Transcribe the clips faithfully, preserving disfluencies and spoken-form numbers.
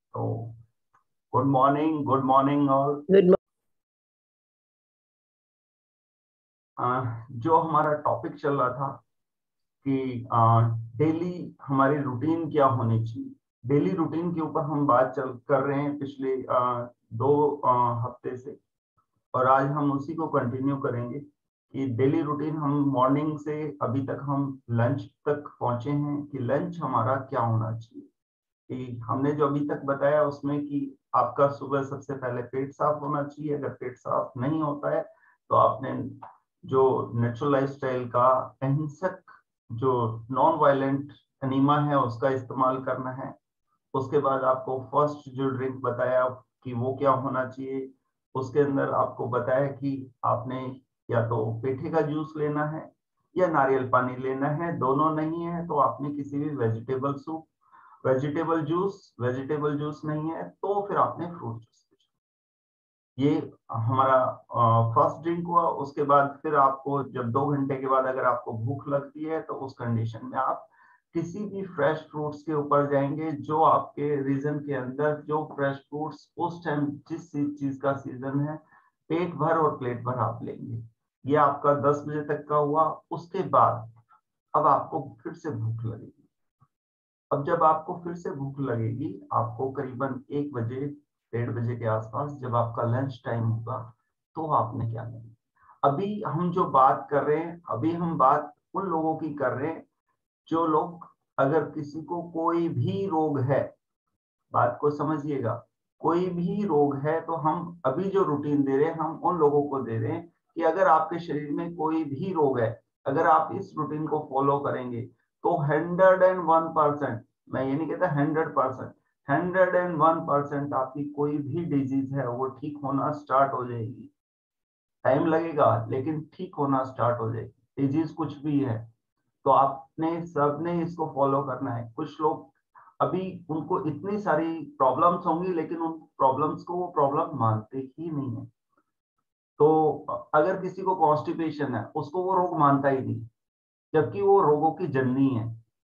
तो good morning, good morning. और good जो हमारा टॉपिक चल रहा था कि डेली हमारी रूटीन क्या होनी चाहिए, डेली रूटीन के ऊपर हम बात चल कर रहे हैं पिछले आ, दो आ, हफ्ते से। और आज हम उसी को कंटिन्यू करेंगे कि डेली रूटीन हम मॉर्निंग से अभी तक हम लंच तक पहुंचे हैं कि लंच हमारा क्या होना चाहिए। कि हमने जो अभी तक बताया उसमें कि आपका सुबह सबसे पहले पेट साफ होना चाहिए। अगर पेट साफ नहीं होता है तो आपने जो नेचुरल लाइफस्टाइल का अहिंसक जो नॉन वायलेंट एनीमा है उसका इस्तेमाल करना है। उसके बाद आपको फर्स्ट जो ड्रिंक बताया कि वो क्या होना चाहिए, उसके अंदर आपको बताया कि आपने या तो पेठे का जूस लेना है या नारियल पानी लेना है। दोनों नहीं है तो आपने किसी भी vegetable soup, vegetable juice, vegetable juice नहीं है तो फिर आपने फ्रूट जूस। ये हमारा फर्स्ट ड्रिंक हुआ। उसके बाद फिर आपको जब दो घंटे के बाद अगर आपको भूख लगती है तो उस कंडीशन में आप किसी भी फ्रेश फ्रूट्स के ऊपर जाएंगे जो आपके रीजन के अंदर जो फ्रेश फ्रूट्स उस टाइम जिस चीज का सीजन है पेट भर और प्लेट भर आप लेंगे। ये आपका दस बजे तक का हुआ। उसके बाद अब आपको फिर से भूख लगेगी। अब जब आपको फिर से भूख लगेगी, आपको करीबन एक बजे डेढ़ बजे के आसपास जब आपका लंच टाइम होगा तो आपने क्या करना। अभी हम जो बात कर रहे हैं, अभी हम बात उन लोगों की कर रहे हैं जो लोग, अगर किसी को कोई भी रोग है, बात को समझिएगा, कोई भी रोग है तो हम अभी जो रूटीन दे रहे हैं हम उन लोगों को दे रहे हैं कि अगर आपके शरीर में कोई भी रोग है, अगर आप इस रूटीन को फॉलो करेंगे तो हंड्रेड एंड वन परसेंट, मैं ये नहीं कहता hundred percent, hundred and one percent आपकी कोई भी डिजीज है वो ठीक होना स्टार्ट हो जाएगी। टाइम लगेगा लेकिन ठीक होना स्टार्ट हो जाएगी। डिजीज कुछ भी है तो आपने सबने इसको फॉलो करना है। कुछ लोग अभी उनको इतनी सारी प्रॉब्लम्स होंगी लेकिन उन प्रॉब्लम्स को वो प्रॉब्लम मानते ही नहीं है। तो अगर किसी को कॉन्स्टिपेशन है उसको वो रोग मानता ही नहीं, जबकि वो रोगों की जननी है।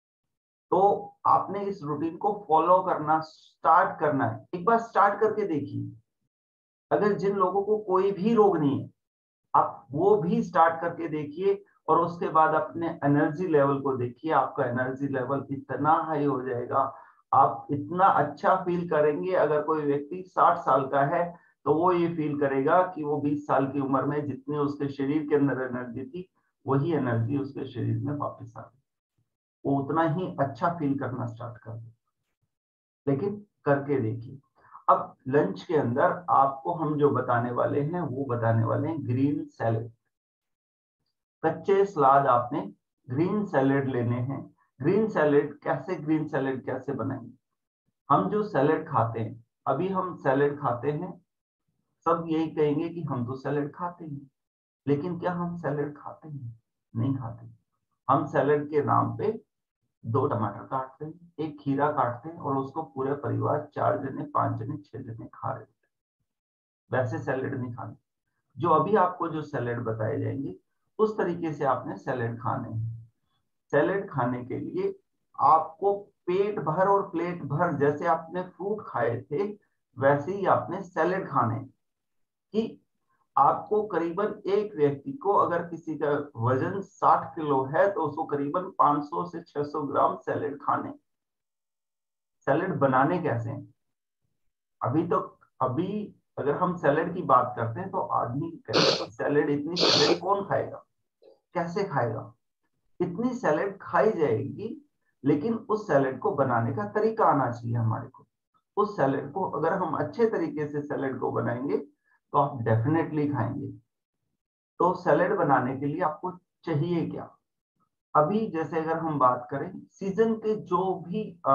तो आपने इस रूटीन को फॉलो करना स्टार्ट करना है। एक बार स्टार्ट करके देखिए। अगर जिन लोगों को कोई भी रोग नहीं है आप वो भी स्टार्ट करके देखिए और उसके बाद अपने एनर्जी लेवल को देखिए। आपका एनर्जी लेवल इतना हाई हो जाएगा, आप इतना अच्छा फील करेंगे। अगर कोई व्यक्ति साठ साल का है तो वो ये फील करेगा कि वो बीस साल की उम्र में जितनी उसके शरीर के अंदर एनर्जी थी वही एनर्जी उसके शरीर में वापस आ गई। वो उतना ही अच्छा फील करना स्टार्ट कर दे। लेकिन करके देखिए। अब लंच के अंदर आपको हम जो बताने वाले हैं वो बताने वाले हैं ग्रीन सैलेड। कच्चे सलाद आपने ग्रीन सैलेड लेने हैं। ग्रीन सैलेड कैसे, ग्रीन सैलेड कैसे बनाएंगे। हम जो सैलेड खाते हैं, अभी हम सैलेड खाते हैं, सब यही कहेंगे कि हम तो सैलेड खाते हैं। लेकिन क्या हम सैलेड खाते हैं? नहीं खाते। हम सैलेड के नाम पे दो टमाटर काटते हैं, एक खीरा काटते हैं और उसको पूरे परिवार चार जने, पांच जने, छह जने खा रहे हैं। वैसे सैलेड नहीं खाने। जो अभी आपको जो सैलेड बताए जाएंगे उस तरीके से आपने सैलेड खाने हैं। सैलेड खाने के लिए आपको पेट भर और प्लेट भर, जैसे आपने फ्रूट खाए थे वैसे ही आपने सैलेड खाने। कि आपको करीबन एक व्यक्ति को, अगर किसी का वजन साठ किलो है तो उसको करीबन पाँच सौ से छह सौ ग्राम सैलेड खाने। सैलेड बनाने कैसे हैं? अभी तो अभी अगर हम सैलेड की बात करते हैं तो आदमी कहेगा कि सैलेड, इतनी सैलेड कौन खाएगा, कैसे खाएगा। इतनी सैलेड खाई जाएगी लेकिन उस सैलेड को बनाने का तरीका आना चाहिए हमारे को। उस सैलेड को अगर हम अच्छे तरीके से सैलेड को बनाएंगे तो आप डेफिनेटली खाएंगे। तो सैलेड बनाने के लिए आपको चाहिए क्या। अभी जैसे अगर हम बात करें सीजन के जो भी आ,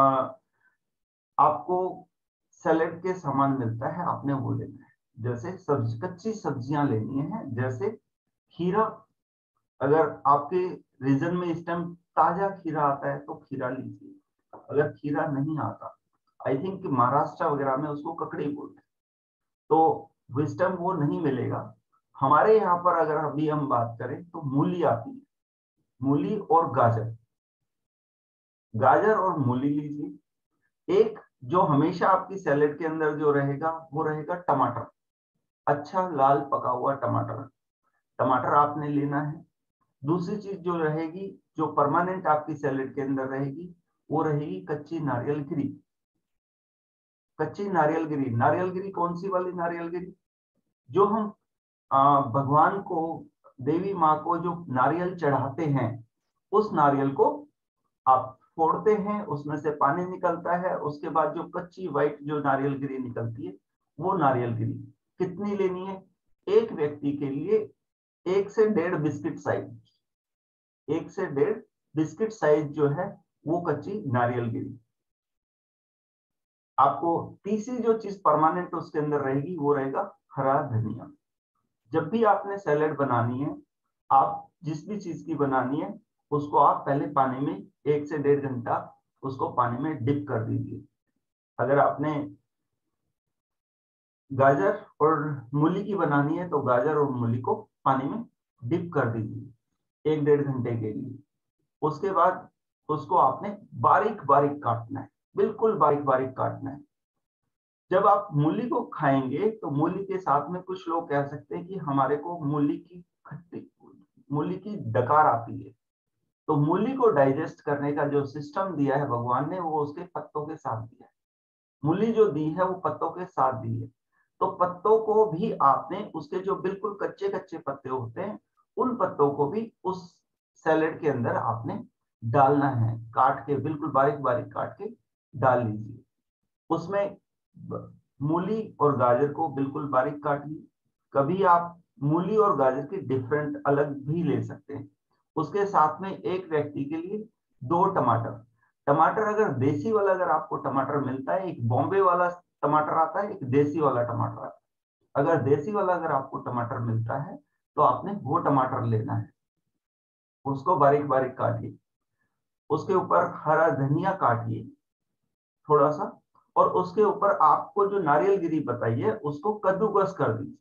आपको सैलेड के सामान मिलता है आपने वो लेना है। जैसे सब्जी, कच्ची सब्जियां लेनी है। जैसे खीरा, अगर आपके रीजन में इस टाइम ताजा खीरा आता है तो खीरा लीजिए। अगर खीरा नहीं आता, आई थिंक महाराष्ट्र वगैरह में उसको ककड़ी बोलते हैं, तो इस टाइम वो नहीं मिलेगा। हमारे यहाँ पर अगर अभी हम बात करें तो मूली आती है, मूली और गाजर, गाजर और मूली लीजिए। एक जो हमेशा आपकी सैलेड के अंदर जो रहेगा वो रहेगा टमाटर, अच्छा लाल पका हुआ टमाटर, टमाटर आपने लेना है। दूसरी चीज जो रहेगी, जो परमानेंट आपकी सैलेड के अंदर रहेगी, वो रहेगी कच्ची नारियल गिरी। कच्ची नारियल गिरी, नारियल गिरी कौन सी वाली नारियल गिरी? जो हम आ, भगवान को, देवी माँ को जो नारियल चढ़ाते हैं, उस नारियल को आप फोड़ते हैं, उसमें से पानी निकलता है, उसके बाद जो कच्ची व्हाइट जो नारियल गिरी निकलती है, वो नारियल गिरी कितनी लेनी है? एक व्यक्ति के लिए एक से डेढ़ बिस्किट साइज, एक से डेढ़ बिस्किट साइज जो है वो कच्ची नारियल गिरी। आपको तीसरी जो चीज परमानेंट उसके अंदर रहेगी वो रहेगा हरा धनिया। जब भी आपने सैलेड बनानी है, आप जिस भी चीज की बनानी है, उसको आप पहले पानी में एक से डेढ़ घंटा उसको पानी में डिप कर दीजिए। अगर आपने गाजर और मूली की बनानी है तो गाजर और मूली को पानी में डिप कर दीजिए एक डेढ़ घंटे के लिए। उसके बाद उसको आपने बारीक बारीक काटना है, बिल्कुल बारीक बारीक काटना है। जब आप मूली को खाएंगे तो मूली के साथ में कुछ लोग कह सकते हैं कि हमारे को मूली की खट्टी, मूली की डकार आती है। तो मूली को डाइजेस्ट करने का जो सिस्टम दिया है भगवान ने, वो उसके पत्तों के साथ दिया है। मूली जो दी है वो पत्तों के साथ दी है। तो पत्तों को भी आपने, उसके जो बिल्कुल कच्चे कच्चे पत्ते होते हैं, उन पत्तों को भी उस सैलेड के अंदर आपने डालना है, काट के बिल्कुल बारीक बारीक काट के डाल लीजिए। उसमें मूली और गाजर को बिल्कुल बारीक काटिए। कभी आप मूली और गाजर के डिफरेंट अलग भी ले सकते हैं। उसके साथ में एक व्यक्ति के लिए दो टमाटर, टमाटर अगर देसी वाला अगर आपको टमाटर मिलता है, एक बॉम्बे वाला टमाटर आता है, एक देसी वाला टमाटर आता है। अगर देसी वाला अगर आपको टमाटर मिलता है तो आपने वो टमाटर लेना है, उसको बारीक बारीक काटिए। उसके ऊपर हरा धनिया काटिए थोड़ा सा, और उसके ऊपर आपको जो नारियल गिरी बताई है उसको कद्दूकस कर दीजिए।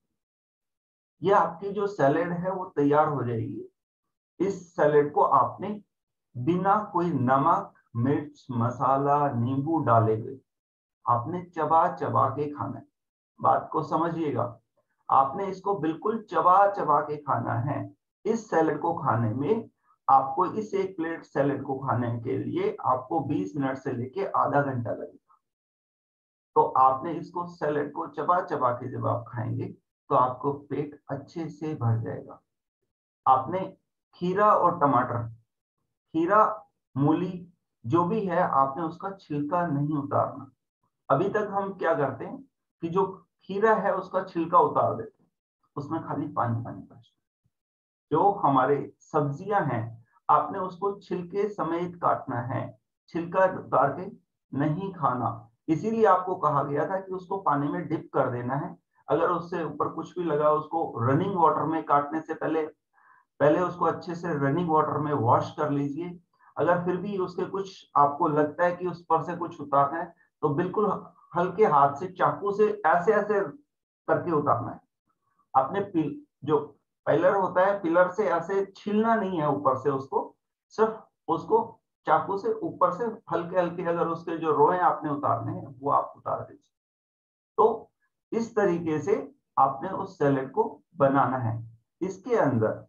ये आपकी जो सैलेड है वो तैयार हो जाएगी। इस सैलेड को आपने बिना कोई नमक मिर्च मसाला नींबू डाले हुए आपने चबा चबा के खाना है। बात को समझिएगा, आपने इसको बिल्कुल चबा चबा के खाना है। इस सैलेड को खाने में आपको, इस एक प्लेट सैलेड को खाने के लिए आपको बीस मिनट से लेके आधा घंटा लगेगा। तो आपने इसको सैलेड को चबा चबा के जब आप खाएंगे तो आपको पेट अच्छे से भर जाएगा। आपने खीरा और टमाटर, खीरा मूली जो भी है, आपने उसका छिलका नहीं उतारना। अभी तक हम क्या करते हैं कि जो खीरा है उसका छिलका उतार देते हैं, उसमें खाली पानी पानी बचता है। जो हमारे सब्जियां हैं, आपने उसको छिलके समेत काटना है, छिलका उतार के नहीं खाना। इसीलिए आपको कहा गया था कि उसको पानी में डिप कर देना है। अगर उससे ऊपर कुछ भी लगा, उसको रनिंग वाटर में काटने से पहले पहले उसको अच्छे से रनिंग वाटर में वॉश कर लीजिए। अगर फिर भी उसके कुछ आपको लगता है कि उस पर से कुछ उतारना है तो बिल्कुल हल्के हाथ से चाकू से ऐसे ऐसे करके उतारना है। आपने पिल, जो पिलर होता है, पिलर से ऐसे छीलना नहीं है ऊपर से, उसको सिर्फ उसको चाकू से ऊपर से हल्के हल्के, अगर उसके जो रोए आपने उतारने हैं वो आप उतार दीजिए। तो इस तरीके से आपने उस सैलेड को बनाना है। इसके अंदर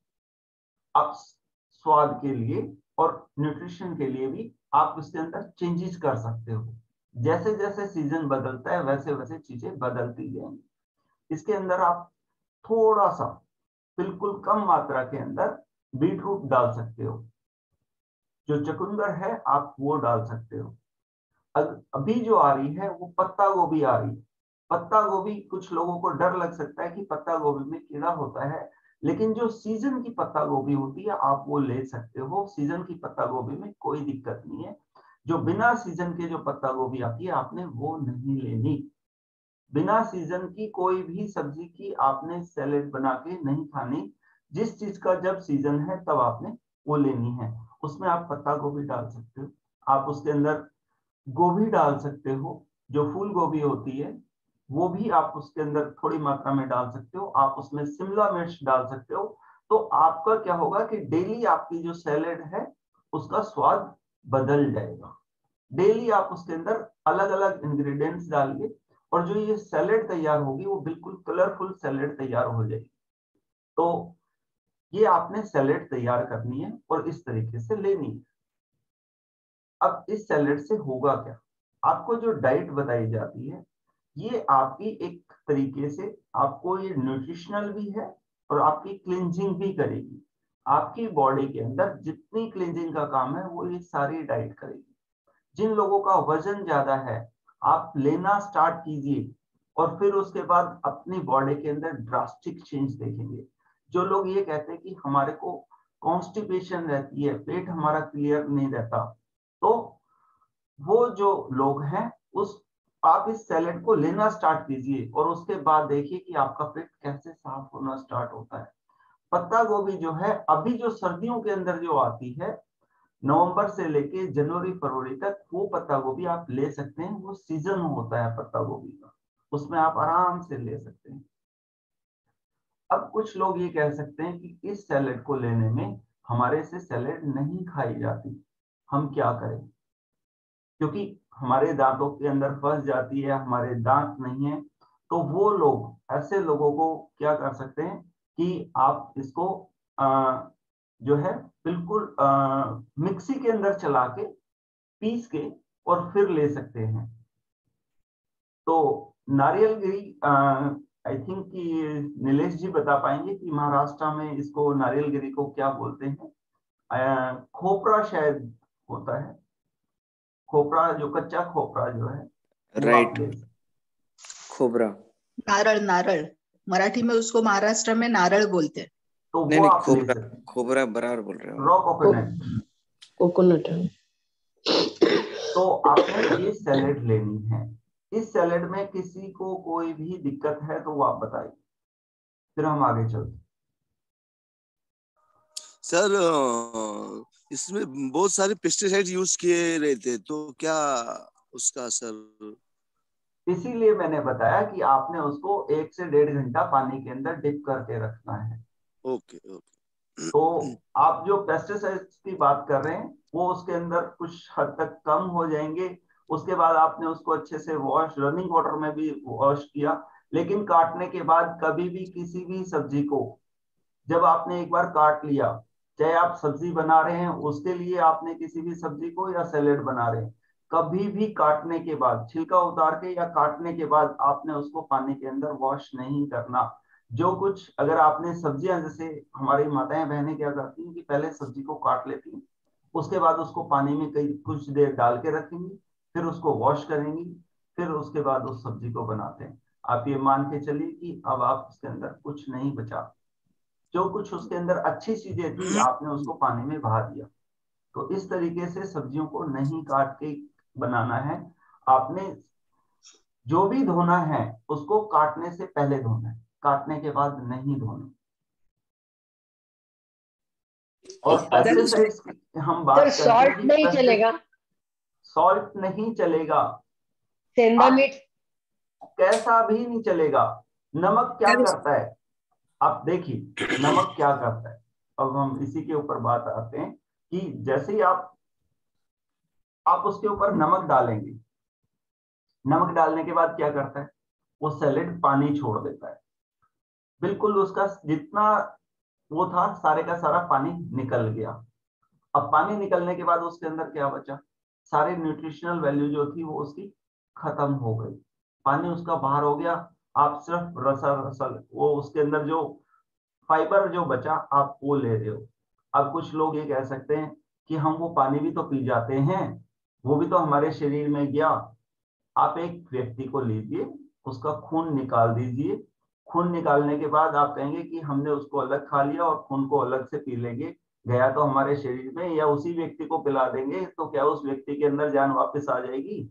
आप स्वाद के लिए और न्यूट्रिशन के लिए भी आप इसके अंदर चेंजेस कर सकते हो। जैसे जैसे सीजन बदलता है वैसे वैसे चीजें बदलती जाएंगी। इसके अंदर आप थोड़ा सा, बिल्कुल कम मात्रा के अंदर बीट रूट डाल सकते हो। जो चुकंदर है आप वो डाल सकते हो। अभी जो आ रही है वो पत्ता गोभी आ रही है। पत्ता गोभी, कुछ लोगों को डर लग सकता है कि पत्ता गोभी में कीड़ा होता है, लेकिन जो सीजन की पत्ता गोभी होती है आप वो ले सकते हो। सीजन की पत्ता गोभी में कोई दिक्कत नहीं है। जो बिना सीजन के जो पत्ता गोभी आती है आपने वो नहीं लेनी। बिना सीजन की कोई भी सब्जी की आपने सैलेड बना के नहीं खानी। जिस चीज का जब सीजन है तब आपने वो लेनी है। उसमें आप पत्ता गोभी डाल सकते हो, आप उसके अंदर गोभी डाल सकते हो, जो फूल गोभी होती है वो भी आप उसके अंदर थोड़ी मात्रा में डाल सकते हो। आप उसमें शिमला मिर्च डाल सकते हो। तो आपका क्या होगा कि डेली आपकी जो सैलेड है उसका स्वाद बदल जाएगा। डेली आप उसके अंदर अलग अलग इंग्रेडिएंट्स डालिए और जो ये सैलेड तैयार होगी वो बिल्कुल कलरफुल सैलेड तैयार हो जाएगी। तो ये आपने सैलेड तैयार करनी है और इस तरीके से लेनी है। अब इस सैलेड से होगा क्या, आपको जो डाइट बताई जाती है ये आपकी एक तरीके से आपको ये न्यूट्रिशनल भी है और आपकी क्लींजिंग भी करेगी। आपकी बॉडी के अंदर जितनी क्लींजिंग का काम है वो ये सारी डाइट करेगी। जिन लोगों का वजन ज्यादा है आप लेना स्टार्ट कीजिए और फिर उसके बाद अपनी बॉडी के अंदर ड्रास्टिक चेंज देखेंगे। जो लोग ये कहते हैं कि हमारे को कॉन्स्टिपेशन रहती है, पेट हमारा क्लियर नहीं रहता, तो वो जो लोग हैं उस आप इस सैलेड को लेना स्टार्ट कीजिए और उसके बाद देखिए कि आपका पेट कैसे साफ होना स्टार्ट होता है। पत्ता गोभी जो है अभी जो सर्दियों के अंदर जो आती है, नवंबर से लेके जनवरी फरवरी तक, वो पत्ता गोभी आप ले सकते हैं। वो सीजन होता है पत्ता गोभी का, उसमें आप आराम से ले सकते हैं। अब कुछ लोग ये कह सकते हैं कि इस सैलेड को लेने में हमारे से सैलेड नहीं खाई जाती, हम क्या करें, क्योंकि हमारे दांतों के अंदर फंस जाती है, हमारे दांत नहीं है। तो वो लोग, ऐसे लोगों को क्या कर सकते हैं कि आप इसको आ, जो है बिल्कुल आ, मिक्सी के अंदर चला के पीस के और फिर ले सकते हैं। तो नारियल गिरी, आई थिंक कि नीलेश जी बता पाएंगे कि महाराष्ट्र में इसको नारियल गिरी को क्या बोलते हैं। आ, खोपरा शायद होता है, खोपरा जो कच्चा खोपरा जो है वो आप राइट, ले सकते। खोबरा, नारळ, नारळ मराठी में उसको महाराष्ट्र में नारळ बोलते हैं। तो नहीं वो नहीं आप ले खोबरा, सकते हैं। खोबरा बराबर बोल रहे हो, रॉ कोकोनट। कोकोनट। तो आपने ये सैलेड लेनी है। इस सैलेड में किसी को कोई भी दिक्कत है तो वो आप बताइए, फिर हम आगे चलते। सर इसमें बहुत सारे पेस्टिसाइड यूज किए रहते हैं, तो क्या उसका सर? इसीलिए मैंने बताया कि आपने उसको एक से डेढ़ घंटा पानी के अंदर डिप करके रखना है। Okay okay. तो आप जो पेस्टिसाइड्स की बात कर रहे हैं वो उसके अंदर कुछ हद तक कम हो जाएंगे। उसके बाद आपने उसको अच्छे से वॉश, रनिंग वाटर में भी वॉश किया। लेकिन काटने के बाद कभी भी किसी भी सब्जी को जब आपने एक बार काट लिया, चाहे आप सब्जी बना रहे हैं उसके लिए आपने किसी भी सब्जी को या सैलेड बना रहे हैं, कभी भी काटने के बाद, छिलका उतार के या काटने के बाद आपने उसको पानी के अंदर वॉश नहीं करना। जो कुछ अगर आपने सब्जियां, जैसे हमारी माताएं बहनें क्या करती हैं कि पहले सब्जी को काट लेती हैं, उसके बाद उसको पानी में कई कुछ देर डाल के रखेंगी, फिर उसको वॉश करेंगी, फिर उसके बाद उस सब्जी को बनाते हैं। आप ये मान के चलिए कि अब आप उसके अंदर कुछ नहीं बचा, जो कुछ उसके अंदर अच्छी चीजें थी आपने उसको पानी में बहा दिया। तो इस तरीके से सब्जियों को नहीं काट के बनाना है। आपने जो भी धोना है उसको काटने से पहले धोना है, काटने के बाद नहीं धोना। और पेस्टिसाइड्स की हम बात करते हैं सॉल्ट नहीं चलेगा, सॉल्ट नहीं चलेगा, सेंधा मीठ कैसा भी नहीं चलेगा। नमक क्या करता है, आप देखिए नमक क्या करता है। अब हम इसी के ऊपर बात आते हैं कि जैसे ही आप आप उसके ऊपर नमक डालेंगे, नमक डालने के बाद क्या करता है, वो सैलेड पानी छोड़ देता है। बिल्कुल उसका जितना वो था सारे का सारा पानी निकल गया। अब पानी निकलने के बाद उसके अंदर क्या बचा, सारे न्यूट्रिशनल वैल्यू जो थी वो उसकी खत्म हो गई, पानी उसका बाहर हो गया। आप सिर्फ रसा रसल वो उसके अंदर जो फाइबर जो बचा आप वो ले रहे हो। अब कुछ लोग ये कह सकते हैं कि हम वो पानी भी तो पी जाते हैं, वो भी तो हमारे शरीर में गया। आप एक व्यक्ति को लीजिए, उसका खून निकाल दीजिए, खून निकालने के बाद आप कहेंगे कि हमने उसको अलग खा लिया और खून को अलग से पी लेंगे, गया तो हमारे शरीर में, या उसी व्यक्ति को पिला देंगे तो क्या उस व्यक्ति के अंदर जान वापस आ जाएगी?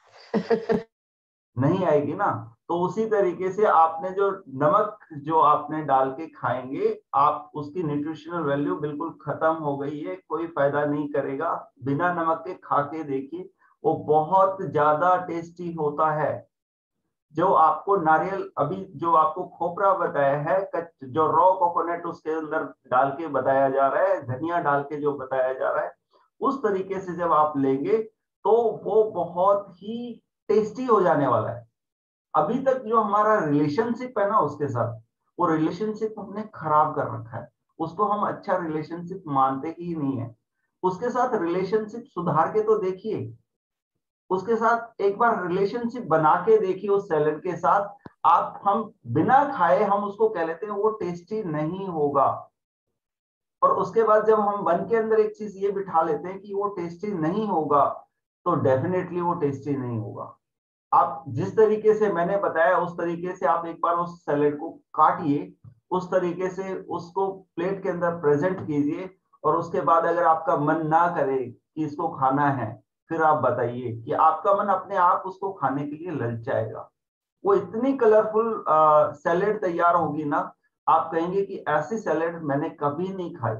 नहीं आएगी ना। तो उसी तरीके से आपने जो नमक जो आपने डाल के खाएंगे, आप उसकी न्यूट्रिशनल वैल्यू बिल्कुल खत्म हो गई है, कोई फायदा नहीं करेगा। बिना नमक के खा के देखिए, वो बहुत ज्यादा टेस्टी होता है। जो आपको नारियल, अभी जो आपको खोपरा बताया है, जो रॉ कोकोनट उसके अंदर डाल के बताया जा रहा है, धनिया डाल के जो बताया जा रहा है, उस तरीके से जब आप लेंगे तो वो बहुत ही टेस्टी हो जाने वाला है। अभी तक जो हमारा रिलेशनशिप है ना उसके साथ, वो रिलेशनशिप हमने खराब कर रखा है, उसको हम अच्छा रिलेशनशिप मानते ही नहीं है। उसके साथ रिलेशनशिप सुधार के तो देखिए, उसके साथ एक बार रिलेशनशिप बना के देखिए उस सैलेड के साथ। आप हम बिना खाए हम उसको कह लेते हैं वो टेस्टी नहीं होगा, और उसके बाद जब हम मन के अंदर एक चीज ये बिठा लेते हैं कि वो टेस्टी नहीं होगा, तो डेफिनेटली वो टेस्टी नहीं होगा। आप जिस तरीके से मैंने बताया उस तरीके से आप एक बार उस सैलेड को काटिए, उस तरीके से उसको प्लेट के अंदर प्रेजेंट कीजिए, और उसके बाद अगर आपका मन ना करे कि इसको खाना है, फिर आप बताइए कि आपका मन अपने आप उसको खाने के लिए ललचाएगा। वो इतनी कलरफुल सैलेड तैयार होगी ना, आप कहेंगे कि ऐसी सैलेड मैंने कभी नहीं खाई।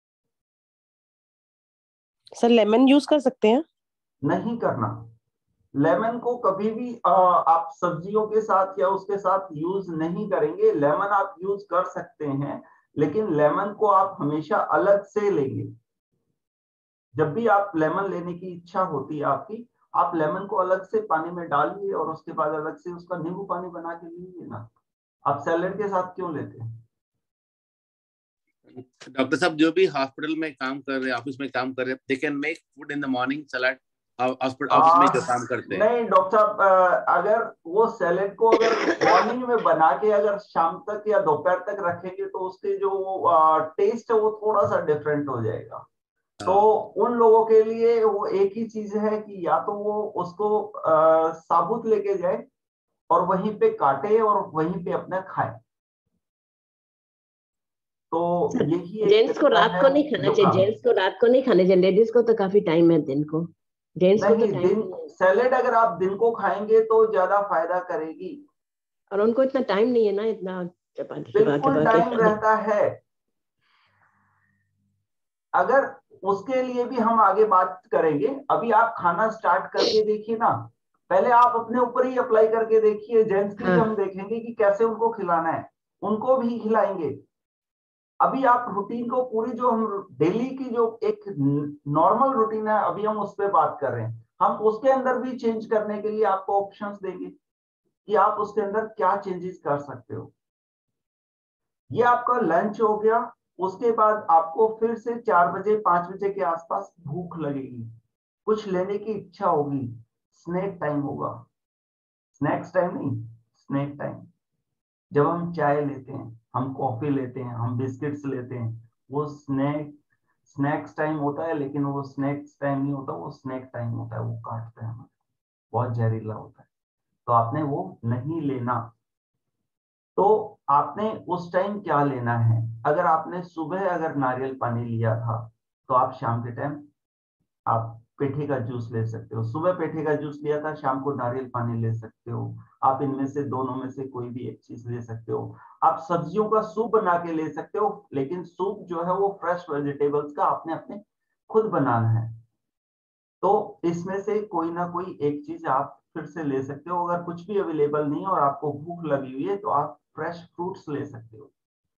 सर लेमन यूज कर सकते हैं? नहीं करना। लेमन को कभी भी आ, आप सब्जियों के साथ या उसके साथ यूज नहीं करेंगे। लेमन आप यूज कर सकते हैं, लेकिन लेमन को आप हमेशा अलग से लेंगे। जब भी आप लेमन लेने की इच्छा होती है आपकी, आप लेमन को अलग से पानी में डालिए और उसके बाद अलग से उसका नींबू पानी बना के लीजिए ना। आप सैलेड के साथ क्यों लेते हैं? डॉक्टर साहब जो भी हॉस्पिटल में काम कर रहे हैं, ऑफिस में काम कर रहे हैं, they can make food in the morning salad, hospital office में जो काम करते हैं। नहीं डॉक्टर साहब, अगर वो सैलेड को अगर मॉर्निंग में बना के अगर शाम तक या दोपहर तक रखेंगे तो उसके जो टेस्ट है वो थोड़ा सा डिफरेंट हो जाएगा। तो उन लोगों के लिए वो एक ही चीज है कि या तो वो उसको आ, साबुत लेके जाए और वहीं पे काटे और वहीं पे अपना खाए। तो यही एक जेंट्स को रात को नहीं खाना चाहिए, दुकान। जेंट्स को रात को नहीं खाना चाहिए, लेडीज को तो काफी टाइम है दिन को, जेंट्स को तो नहीं, टाइम दिन नहीं है। सैलेड अगर आप दिन को खाएंगे तो ज्यादा फायदा करेगी। और उनको इतना टाइम नहीं है ना, इतना चपा चपा बिल्कुल चपा के टाइम खाने। रहता है। अगर उसके लिए भी हम आगे बात करेंगे। अभी आप खाना स्टार्ट करके देखिए ना, पहले आप अपने ऊपर ही अप्लाई करके देखिए। जेंट्स की भी हाँ। हम देखेंगे कि कैसे उनको खिलाना है, उनको भी खिलाएंगे। अभी आप रूटीन को पूरी जो हम डेली की जो एक नॉर्मल रूटीन है, अभी हम उस पर बात कर रहे हैं। हम उसके अंदर भी चेंज करने के लिए आपको ऑप्शंस देंगे कि आप उसके अंदर क्या चेंजेस कर सकते हो। ये आपका लंच हो गया। उसके बाद आपको फिर से चार बजे पांच बजे के आसपास भूख लगेगी, कुछ लेने की इच्छा होगी, स्नैक टाइम होगा। स्नैक्स टाइम नहीं, स्नैक टाइम। जब हम चाय लेते हैं, हम कॉफी लेते हैं, हम बिस्किट्स लेते हैं, वो स्नैक स्नैक्स टाइम होता है, लेकिन वो स्नैक्स टाइम नहीं होता, वो स्नैक टाइम होता है। वो काटता है हमें, बहुत जहरीला होता है, तो आपने वो नहीं लेना। तो आपने उस टाइम क्या लेना है? अगर आपने सुबह अगर नारियल पानी लिया था, तो आप शाम के टाइम आप पेठे का जूस ले सकते हो। सुबह पेठे का जूस लिया था, शाम को नारियल पानी ले सकते हो। आप इनमें से दोनों में से कोई भी एक चीज ले सकते हो। आप सब्जियों का सूप बना के ले सकते हो, लेकिन सूप जो है वो फ्रेश वेजिटेबल्स का आपने अपने खुद बनाना है। तो इसमें से कोई ना कोई एक चीज आप फिर से ले सकते हो। अगर कुछ भी अवेलेबल नहीं है और आपको भूख लगी हुई है, तो आप फ्रेश फ्रूट्स ले सकते हो।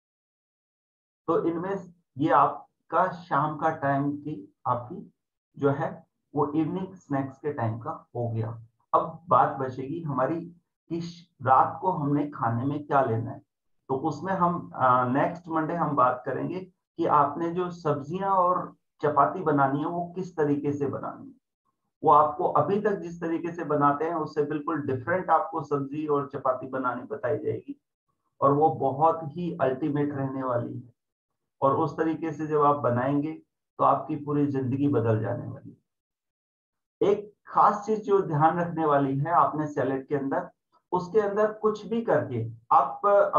तो इनमें ये आपका शाम का टाइम की आपकी जो है वो इवनिंग स्नैक्स के टाइम का हो गया। अब बात बचेगी हमारी कि रात को हमने खाने में क्या लेना है। तो उसमें हम नेक्स्ट मंडे हम बात करेंगे कि आपने जो सब्जियां और चपाती बनानी है वो किस तरीके से बनानी है। वो आपको अभी तक जिस तरीके से बनाते हैं उससे बिल्कुल डिफरेंट आपको सब्जी और चपाती बनानी बताई जाएगी, और वो बहुत ही अल्टीमेट रहने वाली है। और उस तरीके से जब आप बनाएंगे तो आपकी पूरी जिंदगी बदल जाने वाली है। एक खास चीज जो ध्यान रखने वाली है आपने सैलेड के अंदर, उसके अंदर कुछ भी करके आप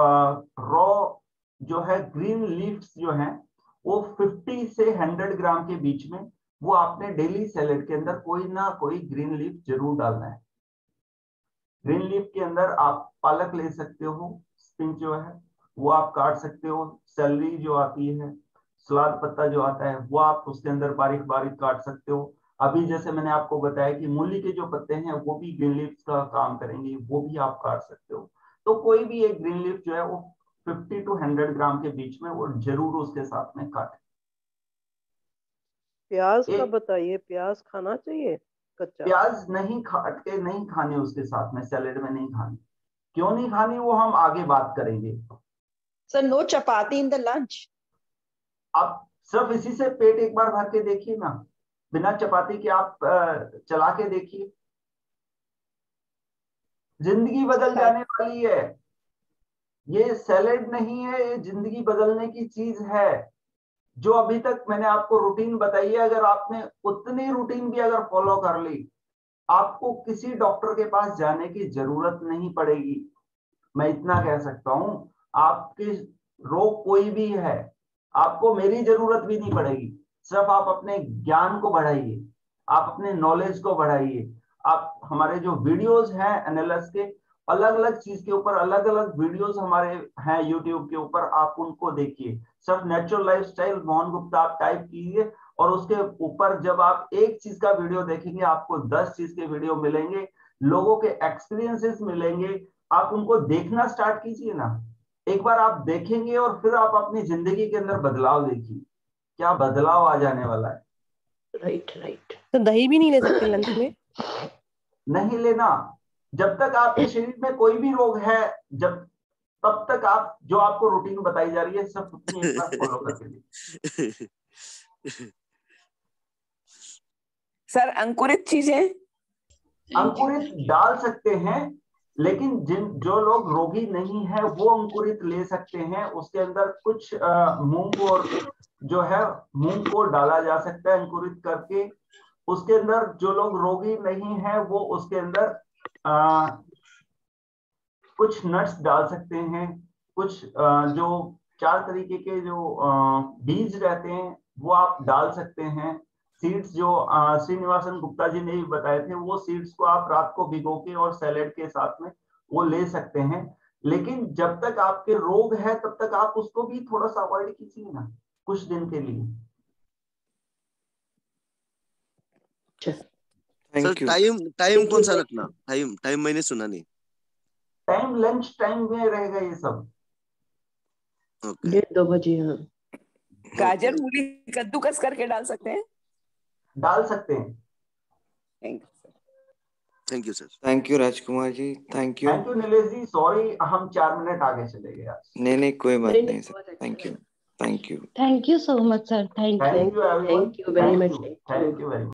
रॉ जो है ग्रीन लीव्स जो हैं वो पचास से सौ ग्राम के बीच में, वो आपने डेली सैलेड के अंदर कोई ना कोई ग्रीन लीफ जरूर डालना है। ग्रीन लीफ के अंदर आप पालक ले सकते हो, स्पिनच जो है वो आप काट सकते हो, सेलरी जो आती है, सलाद पत्ता जो आता है वो आप उसके अंदर बारीक बारीक काट सकते हो। अभी जैसे मैंने आपको बताया कि मूली के जो पत्ते हैं वो भी ग्रीन लीफ का काम करेंगे, वो भी आप काट सकते हो। तो कोई भी एक ग्रीन लीफ जो है वो पचास टू सौ ग्राम के बीच में वो जरूर उसके साथ में काटें। प्याज का एक बताइए, प्याज खाना चाहिए? कच्चा प्याज नहीं काट के नहीं खानी, उसके साथ में सैलेड में नहीं खानी। क्यों नहीं खानी वो हम आगे बात करेंगे। Sir no chapati in the lunch. आप सिर्फ इसी से पेट एक बार भर के देखिए ना, बिना चपाती के आप चला के देखिए, जिंदगी बदल जाने वाली है। ये सैलेड नहीं है, ये जिंदगी बदलने की चीज है। जो अभी तक मैंने आपको रूटीन बताई है, अगर आपने उतनी रूटीन भी अगर फॉलो कर ली, आपको किसी डॉक्टर के पास जाने की जरूरत नहीं पड़ेगी। मैं इतना कह सकता हूं, आपके रोग कोई भी है, आपको मेरी जरूरत भी नहीं पड़ेगी। सिर्फ आप अपने ज्ञान को बढ़ाइए, आप अपने नॉलेज को बढ़ाइए। आप हमारे जो वीडियोस हैं एनएलएस के, अलग अलग चीज के ऊपर अलग अलग वीडियोस हमारे हैं यूट्यूब के ऊपर, आप उनको देखिए। सिर्फ नेचुरल लाइफस्टाइल मोहन गुप्ता आप टाइप कीजिए और उसके ऊपर जब आप एक चीज का वीडियो देखेंगे, आपको दस चीज के वीडियो मिलेंगे, लोगों के एक्सपीरियंसेस मिलेंगे। आप उनको देखना स्टार्ट कीजिए ना, एक बार आप देखेंगे और फिर आप अपनी जिंदगी के अंदर बदलाव देखिए, क्या बदलाव आ जाने वाला है। Right right. तो दही भी नहीं ले सकते लंच में? नहीं लेना, जब तक आपके शरीर में कोई भी रोग है, जब तब तक आप जो आपको रूटीन बताई जा रही है सब उतनी एक बार फॉलो करके देखिए। सर अंकुरित चीजें अंकुरित डाल सकते हैं, लेकिन जिन जो लोग रोगी नहीं है वो अंकुरित ले सकते हैं। उसके अंदर कुछ मूंग और जो है मूंग को डाला जा सकता है अंकुरित करके। उसके अंदर जो लोग रोगी नहीं है वो उसके अंदर आ, कुछ नट्स डाल सकते हैं, कुछ आ, जो चार तरीके के जो आ, बीज रहते हैं वो आप डाल सकते हैं। सीड्स जो श्रीनिवासन गुप्ता जी ने भी बताए थे, वो सीड्स को आप रात को भिगो के और सैलेड के साथ में वो ले सकते हैं। लेकिन जब तक आपके रोग है तब तक आप उसको भी थोड़ा सा अवॉइड कीजिए ना, कुछ दिन के लिए। सर टाइम टाइम कौन सा रखना? टाइम टाइम मैंने सुना नहीं। टाइम लंच टाइम में रहेगा ये सब। ओके। डेढ़ दो बजे। हाँ गाजर मूली कद्दूकस करके डाल सकते हैं? डाल सकते हैं। Thank you sir. Thank you sir. Thank you Rajkumar ji, thank you. Thank you Nilesh ji, sorry हम चार मिनट आगे चले गए आज। नहीं नहीं कोई बात नहीं नहीं नहीं सर, बहुत अच्छा थैंक यू लगा। Thank you. Thank you so much, sir. Thank you. Thank you everyone, thank you very thank much. You, thank you very much.